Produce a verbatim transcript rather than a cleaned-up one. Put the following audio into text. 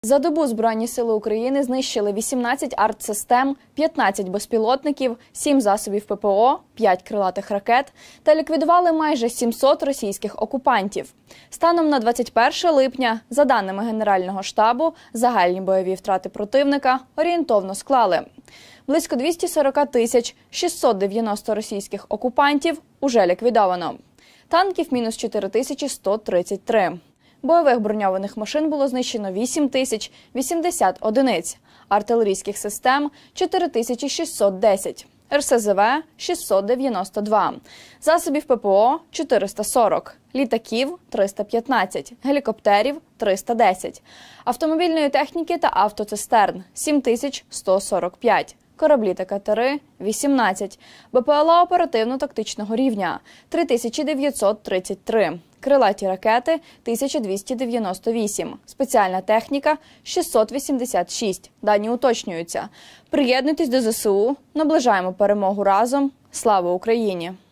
За добу Збройні сили України знищили вісімнадцять артсистем, п'ятнадцять безпілотників, сім засобів ППО, п'ять крилатих ракет та ліквідували майже сімсот російських окупантів. Станом на двадцять перше липня, за даними Генерального штабу, загальні бойові втрати противника орієнтовно склали: близько двісті сорок тисяч шістсот дев'яносто російських окупантів уже ліквідовано, танків – мінус чотири тисячі сто тридцять три. Бойових броньованих машин було знищено вісім тисяч вісімдесят одиниць, артилерійських систем – чотири тисячі шістсот десять, ер ес зе ве – шістсот дев'яносто два, засобів ППО – чотириста сорок, літаків – триста п'ятнадцять, гелікоптерів – триста десять, автомобільної техніки та автоцистерн – сім тисяч сто сорок п'ять. Кораблі та катери – вісімнадцять, бе пе ел а оперативно-тактичного рівня – три тисячі дев'ятсот тридцять три, крилаті ракети – тисяча двісті дев'яносто вісім, спеціальна техніка – шістсот вісімдесят шість. Дані уточнюються. Приєднуйтесь до зе се у, наближаємо перемогу разом. Слава Україні!